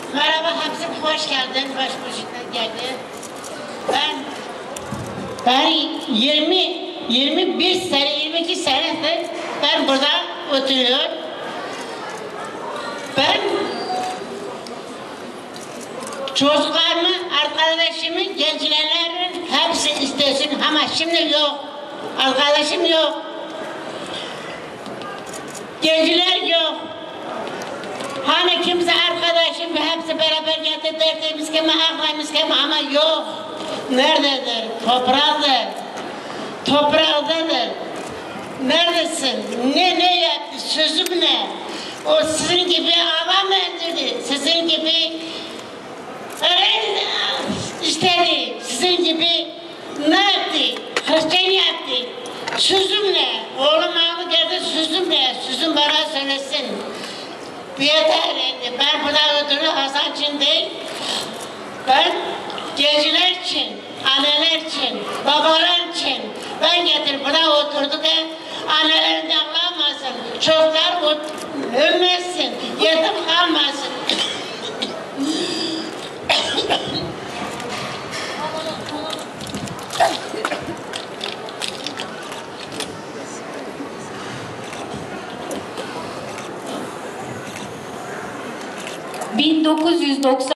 Merhaba Hamzim, hoş geldin. Başbucuk'tan geldi. Ben 21 sene, 22 senedir ben burada oturuyorum. Ben çocuklarımı, arkadaşımı, gençlerin hepsi istesin ama şimdi yok. Arkadaşım yok. Gençler yok. Hani kimse arkadaşım hepsi beraber geldi derdiğimiz gibi, ağlayımız gibi ama yok. Nerededir? Toprağıdır. Toprağıdadır. Neredesin? Ne yaptı? Sözüm ne? O sizin gibi hava mı indirdi? Sizin gibi istedi. Sizin gibi ne yaptı? Hristiyan yaptı. Sözüm ne? Oğlum ağlı geldi, sözüm ne? Sözüm bana söylesin. Yeter, ben burada oturuyorum Hasan için değil. Ben gençler için, anneler için, babalar için ben getirip burada oturduk ya, annelerin ağlamasın, çocuklar ölmesin, yetim kalmasın. ...1990